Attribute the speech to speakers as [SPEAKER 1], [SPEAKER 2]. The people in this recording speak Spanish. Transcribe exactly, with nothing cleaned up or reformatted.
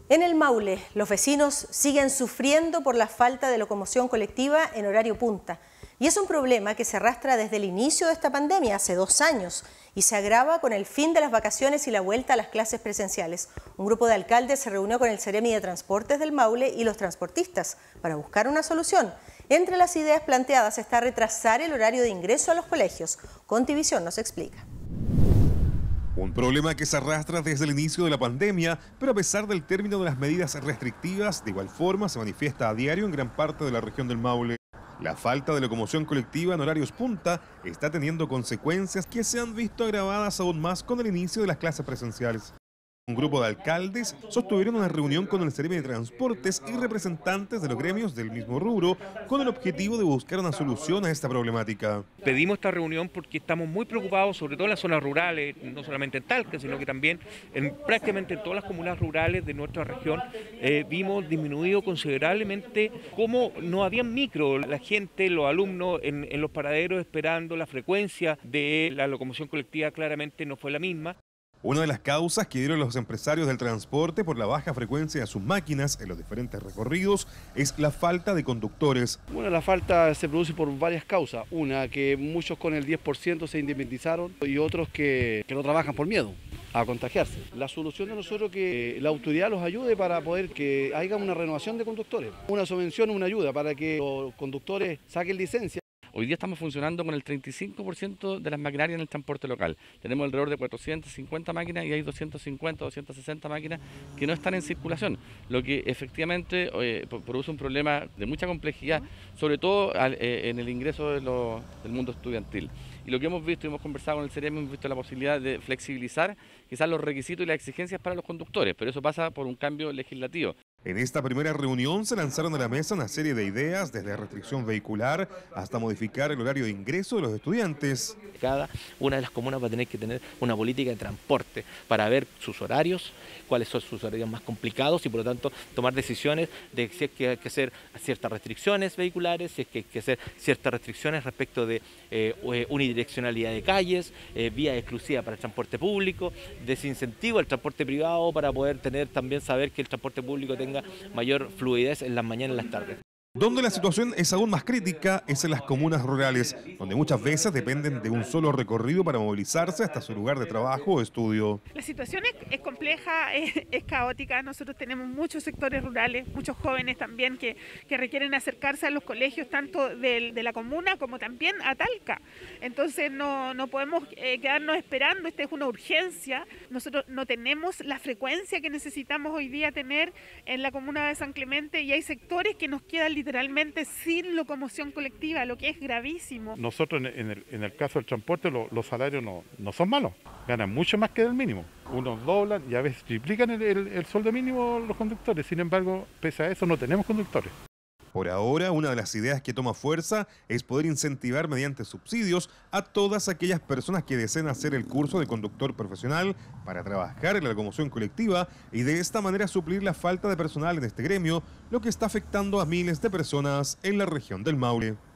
[SPEAKER 1] En el Maule, los vecinos siguen sufriendo por la falta de locomoción colectiva en horario punta. Y es un problema que se arrastra desde el inicio de esta pandemia, hace dos años, y se agrava con el fin de las vacaciones y la vuelta a las clases presenciales. Un grupo de alcaldes se reunió con el Ceremi de Transportes del Maule y los transportistas para buscar una solución. Entre las ideas planteadas está retrasar el horario de ingreso a los colegios. Contivisión nos explica.
[SPEAKER 2] Un problema que se arrastra desde el inicio de la pandemia, pero a pesar del término de las medidas restrictivas, de igual forma se manifiesta a diario en gran parte de la región del Maule. La falta de locomoción colectiva en horarios punta está teniendo consecuencias que se han visto agravadas aún más con el inicio de las clases presenciales. Un grupo de alcaldes sostuvieron una reunión con el Ceremi de Transportes y representantes de los gremios del mismo rubro con el objetivo de buscar una solución a esta problemática.
[SPEAKER 3] Pedimos esta reunión porque estamos muy preocupados, sobre todo en las zonas rurales, no solamente en Talca, sino que también en prácticamente en todas las comunas rurales de nuestra región. Eh, vimos disminuido considerablemente cómo no había micro, la gente, los alumnos en, en los paraderos esperando, la frecuencia de la locomoción colectiva claramente no fue la misma.
[SPEAKER 2] Una de las causas que dieron los empresarios del transporte por la baja frecuencia de sus máquinas en los diferentes recorridos es la falta de conductores.
[SPEAKER 4] Bueno, la falta se produce por varias causas. Una, que muchos con el diez por ciento se independizaron y otros que, que no trabajan por miedo a contagiarse. La solución de nosotros es que la autoridad los ayude para poder que haya una renovación de conductores. Una subvención, una ayuda para que los conductores saquen licencia.
[SPEAKER 5] Hoy día estamos funcionando con el treinta y cinco por ciento de las maquinarias en el transporte local. Tenemos alrededor de cuatrocientas cincuenta máquinas y hay doscientas cincuenta, doscientas sesenta máquinas que no están en circulación, lo que efectivamente eh, produce un problema de mucha complejidad, sobre todo al, eh, en el ingreso de lo, del mundo estudiantil. Y lo que hemos visto y hemos conversado con el Ceremi, hemos visto la posibilidad de flexibilizar quizás los requisitos y las exigencias para los conductores, pero eso pasa por un cambio legislativo.
[SPEAKER 2] En esta primera reunión se lanzaron a la mesa una serie de ideas, desde restricción vehicular hasta modificar el horario de ingreso de los estudiantes.
[SPEAKER 6] Cada una de las comunas va a tener que tener una política de transporte para ver sus horarios, cuáles son sus horarios más complicados y por lo tanto tomar decisiones de si es que hay que hacer ciertas restricciones vehiculares, si es que hay que hacer ciertas restricciones respecto de eh, unidireccionalidad de calles, eh, vía exclusiva para el transporte público, desincentivo al transporte privado para poder tener también saber que el transporte público tenga mayor fluidez en las mañanas y en las tardes.
[SPEAKER 2] Donde la situación es aún más crítica es en las comunas rurales, donde muchas veces dependen de un solo recorrido para movilizarse hasta su lugar de trabajo o estudio.
[SPEAKER 7] La situación es, es compleja, es, es caótica. Nosotros tenemos muchos sectores rurales, muchos jóvenes también que, que requieren acercarse a los colegios tanto de, de la comuna como también a Talca. Entonces no, no podemos eh, quedarnos esperando, esta es una urgencia. Nosotros no tenemos la frecuencia que necesitamos hoy día tener en la comuna de San Clemente y hay sectores que nos quedan literalmente sin locomoción colectiva, lo que es gravísimo.
[SPEAKER 8] Nosotros en el, en el caso del transporte lo, los salarios no, no son malos, ganan mucho más que el mínimo. Unos doblan y a veces triplican el, el, el sueldo mínimo los conductores, sin embargo, pese a eso no tenemos conductores.
[SPEAKER 2] Por ahora, una de las ideas que toma fuerza es poder incentivar mediante subsidios a todas aquellas personas que deseen hacer el curso de conductor profesional para trabajar en la locomoción colectiva y de esta manera suplir la falta de personal en este gremio, lo que está afectando a miles de personas en la región del Maule.